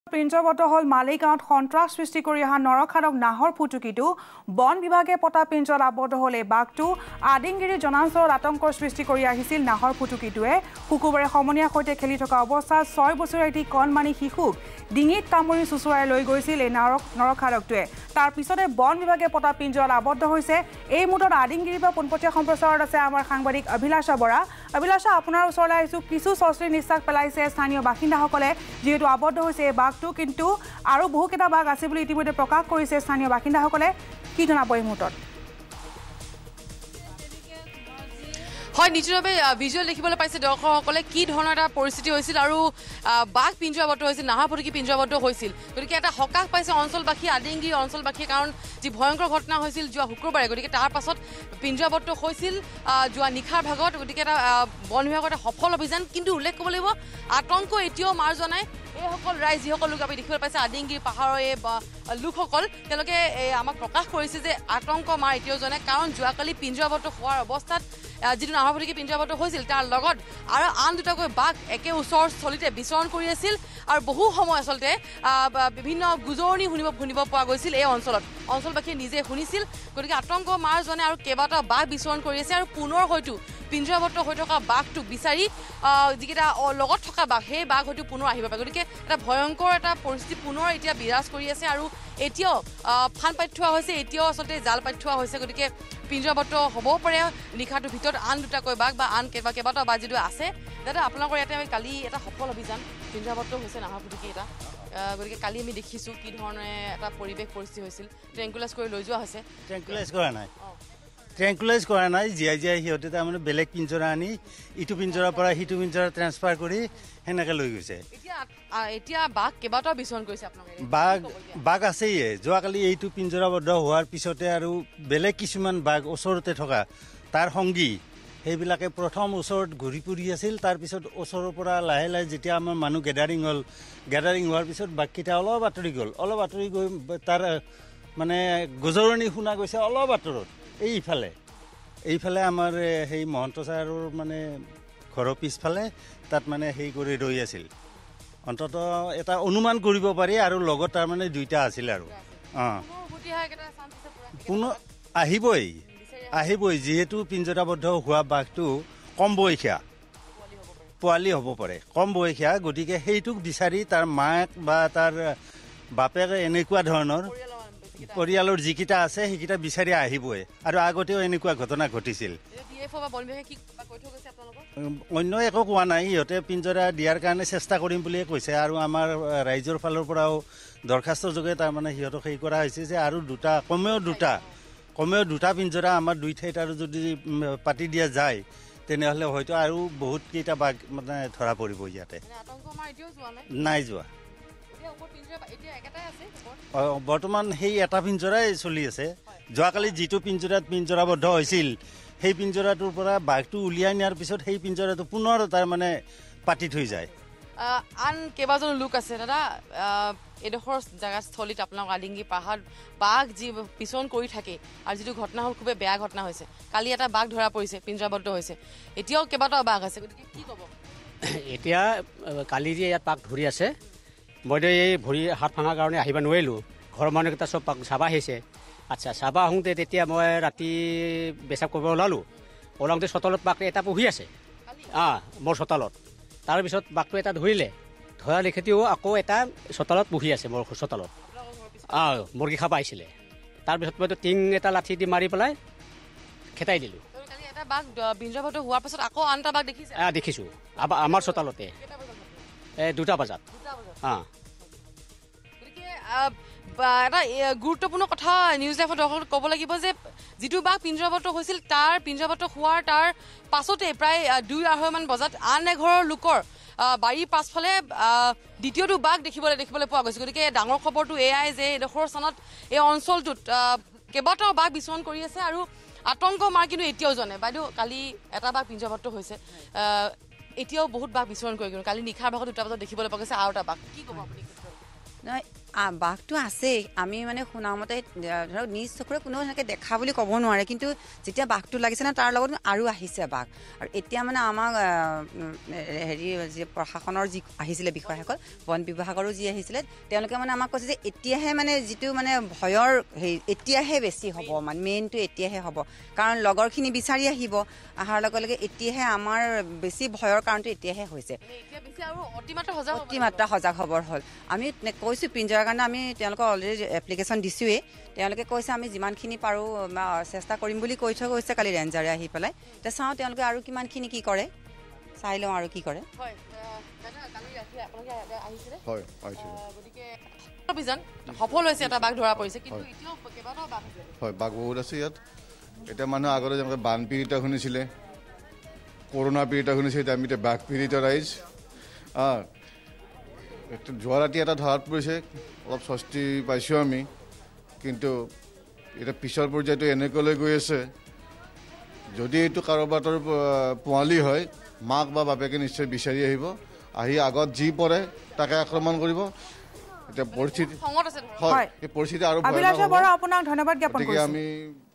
পিঞ্জৰবদ্ধ হল মালিগাঁৱত সন্ত্ৰাস সৃষ্টি কৰি অহা নৰখাদক নাহৰ ফুটুকিটো বন বিভাগে পতা পিঞ্জৰত আবদ্ধ হল এই বাঘটো আদিংগিৰি জনাঞ্চলত আতংকৰ সৃষ্টি কৰি আহিছিল নাহৰ ফুটুকিটোৱে শুকুৰবাৰে সমনীয়াৰ সৈতে খেলি থকা অৱস্থাত 6 বছৰীয়া এটি কণমানি শিশুক ডিঙিত কামুৰি চুচুৰাই লৈ গৈছিল এই নৰখাদকটোৱে তাৰ পিছতে বন বিভাগে পতা পিঞ্জৰত আবদ্ধ হৈছে এই মুহূৰ্তত আদিংগিৰিৰ পৰা পোনপটীয়া সম্প্ৰচাৰত আছে আমাৰ সাংবাদিক অভিলাষা বৰা অভিলাষা আপোনাৰ ওচৰলৈ আহিছো কিছু স্বস্তিৰ নিশ্বাস পেলাইছে স্থানীয় বাসিন্দাসকলে যেহেতু আবদ্ধ হৈছে এই বাঘটো কিন্তু আৰু বহুকেইটা বাঘ আছে বুলি ইতিমধ্যে প্ৰকাশ কৰিছে স্থানীয় বাসিন্দাসকলে কি জনাব এই মুহূৰ্তত হয় নিশ্চিতভাৱে ভিজুৱেল দেখিবলৈ পাইছে দৰ্শকসকলে কি ধৰণৰ এটা পৰিস্থিতি হৈছিল আৰু বাঘ পিঞ্জৰাবদ্ধ হৈছিল নাহৰ ফুটুকি পিঞ্জৰাবদ্ধ হৈছিল গতিকে এটা সকাহ পাইছে অঞ্চলবাসী আদিংগিৰি অঞ্চলবাসীয়ে কাৰণ যি ভয়ংকৰ ঘটনা হৈছিল যোৱা শুক্ৰবাৰে গতিকে তাৰ পাছত পিঞ্জৰাবদ্ধ হৈছিল যোৱা নিশাৰ ভাগত গতিকে এটা বন বিভাগৰ এটা সফল অভিযান কিন্তু উল্লেখ কৰিব লাগিব আতংক এতিয়াও মাৰ জনাই এইসকল ৰাইজ যিসকল লোক আমি দেখিবলৈ পাইছে আদিংগিৰি পাহাৰৰ এই লোকসকল তেওঁলোকে আমাক প্ৰকাশ কৰিছে যে আতংক মাৰ এতিয়াও জনাই কাৰণ যোৱাকালি পিঞ্জৰাবদ্ধ হোৱাৰ অৱস্থাত যিটো নাহৰ ফুটুকি পিঞ্জৰাবদ্ধ হৈছিল তাৰ লগত আৰু আন দুটাকৈ বাঘ একে ওচৰৰ স্থলীতে বিচৰণ কৰি আছিল আৰু বহু সময় আচলতে বিভিন্ন গুজৰণি শুনিব পোৱা গৈছিল এই অঞ্চলবাসীয়ে নিজে শুনিছিল গতিকে আতংক মাৰ জনে আৰু কেইবাটাও বাঘ বিচৰণ কৰি আছে আৰু পুনৰ হয়তো পিঞ্জৰাবদ্ধ হৈ থকা বাঘটোক বিচাৰি যিকেইটা লগত থকা বাঘ সেই বাঘ হয়তো পুনৰ আহিব পাৰে গতিকে এটা ভয়ংকৰ এটা পৰিস্থিতি পুনৰ এতিয়া বিৰাজ কৰি আছে আৰু এতিয়াও ফান পাতি থোৱা হৈছে এতিয়াও আচলতে জাল পাতি থোৱা হৈছে গতিকে পিঞ্জৰাবদ্ধ হ'বও পাৰে নিশাটোৰ ভিতৰত আন দুটাকৈ বাঘ বা আন কেইবাটাও বাঘ যিটো আছে দাদা আপোনালোকৰ ইয়াতে আমি কালি এটা সফল অভিযান পিঞ্জৰাবদ্ধ হৈছে নাহৰ ফুটুকি এটা গতিকে কালি আমি দেখিছোঁ কি ধৰণে এটা পৰিৱেশ পৰিস্থিতি হৈছিল ট্ৰেংকুলাইজ কৰি লৈ যোৱা হৈছে ট্ৰেংকুলাইজ কৰা নাই জীয়াই সিহঁতে তাৰমানে বেলেগ পিঞ্জৰা আনি ইটো পিঞ্জৰাৰ পৰা সিটো পিঞ্জৰা ট্ৰেন্সফাৰ কৰি সেনেকৈ লৈ গৈছে এতিয়া বাঘ কেইবাটাও বিচৰণ কৰিছে আপোনালোকে বাঘ আছেই যোৱাকালি এইটো পিঞ্জৰাবদ্ধ হোৱাৰ পিছতে আৰু বেলেগ কিছুমান বাঘ ওচৰতে থকা তাৰ সংগী সেইবিলাকে প্ৰথম ওচৰত ঘূৰি ফুৰি আছিল তাৰপিছত ওচৰৰ পৰা লাহে লাহে যেতিয়া আমাৰ মানুহ গেডাৰিং হোৱাৰ পিছত বাঘকেইটা অলপ আঁতৰি গ'ল গৈ তাৰ মানে গোজৰণি শুনা গৈছে অলপ আঁতৰত এইফালে আমাৰ সেই মহন্ত ছাৰৰ মানে ঘৰৰ পিছফালে তাত মানে সেই কৰি ৰৈ আছিল অন্তত এটা অনুমান কৰিব পাৰি আৰু লগত তাৰমানে দুইটা আছিল আৰু পুনৰ আহিবই যিহেতু পিঞ্জৰাবদ্ধ হোৱা বাঘটো কম বয়সীয়া পোৱালি হ'ব পাৰে কম বয়সীয়া গতিকে সেইটোক বিচাৰি তাৰ মাক বা তাৰ বাপেক এনেকুৱা ধৰণৰ পৰিয়ালৰ যিকেইটা আছে সেইকেইটা বিচাৰি আহিবই আৰু আগতেও এনেকুৱা ঘটনা ঘটিছিল অন্য একো কোৱা নাই সিহঁতে পিঞ্জৰা দিয়াৰ কাৰণে চেষ্টা কৰিম বুলিয়ে কৈছে আৰু আমাৰ ৰাইজৰ ফালৰ পৰাও দৰখাস্ত যোগে তাৰমানে সিহঁতক সেই কৰা হৈছে যে আৰু কমেও দুটা পিঞ্জৰা আমাৰ দুই ঠাইত আৰু যদি পাতি দিয়া যায় তেনেহ'লে হয়তো আৰু বহুত কেইটা বাঘ মানে ধৰা পৰিব ইয়াতে নাই যোৱা বৰ্তমান সেই এটা পিঞ্জৰাই চলি আছে যোৱাকালি যিটো পিঞ্জৰাবদ্ধ হৈছিল সেই পিঞ্জৰাটোৰ পৰা বাঘটো উলিয়াই নিয়াৰ পিছত সেই পিঞ্জৰাটো পুনৰ তাৰমানে পাতি থৈ যায় আন কেইবাজনো লোক আছে দাদা এডোখৰ জেগাস্থলীত আপোনালোকৰ আদিংগিৰি পাহাৰ বাঘ যি পিছন কৰি থাকে আৰু যিটো ঘটনা হ'ল খুবেই বেয়া ঘটনা হৈছে কালি এটা বাঘ ধৰা পৰিছে পিঞ্জৰাবদ্ধ হৈছে এতিয়াও কেইবাটাও বাঘ আছে গতিকে কি ক'ব এতিয়া কালি যে ইয়াত বাঘ ধৰি আছে মইতো এই ভৰি হাত ভাঙাৰ কাৰণে আহিব নোৱাৰিলোঁ ঘৰৰ মানুহকেইটা চব চাবা আহিছে আচ্ছা চাবা আহোঁতে তেতিয়া মই ৰাতি পেচাব কৰিব ওলাওঁতে চোতালত বাঘ এটা বহি আছে মোৰ চোতালত তাৰপিছত বাঘটো এটা ধৰিলে ধৰা লিখিতেও আকৌ এটা চোতালত বহি আছে মোৰ চোতালত মুৰ্গী খাব আহিছিলে তাৰপিছত মইতো টিং এটা লাঠি দি মাৰি পেলাই খেতাই দিলোঁ বাঘ পিঞ্জৰাবদ্ধ হোৱাৰ পাছত আকৌ আন এটা বাঘ দেখিছোঁ আমাৰ চোতালতে 2টা বজাত গতিকে এটা গুৰুত্বপূৰ্ণ কথা নিউজ লাইভত দৰ্শকক ক'ব লাগিব যে যিটো বাঘ পিঞ্জৰাবদ্ধ হৈছিল তাৰ পিঞ্জৰাবদ্ধ হোৱাৰ তাৰ পাছতে প্ৰায় 2-2:30 মান বজাত আন এঘৰৰ লোকৰ বাৰীৰ পাছফালে দ্বিতীয়টো বাঘ দেখিবলৈ পোৱা গৈছে গতিকে ডাঙৰ খবৰটো এয়াই যে এডোখৰ স্থানত এই অঞ্চলটোত কেইবাটাও বাঘ বিচৰণ কৰি আছে আৰু আতংক মাৰ কিন্তু এতিয়াও জনে বাইদেউ কালি এটা বাঘ পিঞ্জৰাবদ্ধ হৈছে এতিয়াও বহুত বাঘ বিচৰণ কৰি কালি নিশাৰ ভাগত 2টা বজাত দেখিবলৈ পোৱা গৈছে আৰু এটা বাঘ কি ক'ব আপুনি বাঘটো আছেই আমি মানে শুনা মতে ধৰক নিজ চকুৰে কোনো এনেকৈ দেখা বুলি ক'ব নোৱাৰে কিন্তু যেতিয়া বাঘটো লাগিছে না তাৰ লগত আৰু আহিছে বাঘ আৰু এতিয়া মানে আমাক হেৰি যি প্ৰশাসনৰ যি আহিছিলে বিষয়াসকল বন বিভাগৰো যি আহিছিলে তেওঁলোকে মানে আমাক কৈছে যে এতিয়াহে মানে যিটো মানে ভয়ৰ হেৰি এতিয়াহে বেছি হ'ব মানে মেইনটো এতিয়াহে হ'ব কাৰণ লগৰখিনি বিচাৰি আহিব অহাৰ লগে লগে এতিয়াহে আমাৰ বেছি ভয়ৰ কাৰণটো এতিয়াহে হৈছে অতিমাত্ৰা সজাগ হ'বৰ হ'ল আমি কৈছোঁ পিঞ্জৰাৰ কাৰণে আমি তেওঁলোকক অলৰেডি এপ্লিকেশ্যন দিছোঁৱেই তেওঁলোকে কৈছে আমি যিমানখিনি পাৰোঁ চেষ্টা কৰিম বুলি কৈ থৈ গৈছে কালি ৰেঞ্জাৰে আহি পেলাই এতিয়া চাওঁ তেওঁলোকে আৰু কিমানখিনি কি কৰে চাই লওঁ আৰু কি কৰে সফল হৈছে এটা বাঘ ধৰা পৰিছে কিন্তু এতিয়াও কেইবাটাও বাঘ আছে হয় বাঘ বহুত আছে ইয়াত এতিয়া মানুহ আগতে যেনেকৈ বান পীড়িত শুনিছিলে কৰোণা পীড়িত শুনিছিলে এতিয়া আমি এতিয়া বাঘ পীড়িত ৰাইজ যোৱা ৰাতি এটা ধৰাত পৰিছে অলপ স্বস্তি পাইছোঁ আমি কিন্তু এতিয়া পিছৰ পৰ্যায়টো এনেকৈলৈ গৈ আছে যদি এইটো কাৰোবাৰ পোৱালি হয় মাক বা বাপেকে নিশ্চয় বিচাৰি আহিব আহি আগত যি পৰে তাকে আক্ৰমণ কৰিব এতিয়া পৰিস্থিতি হয় এই পৰিস্থিতি আৰু আপোনাক ধন্যবাদ জ্ঞাপন কৰিছোঁ আমি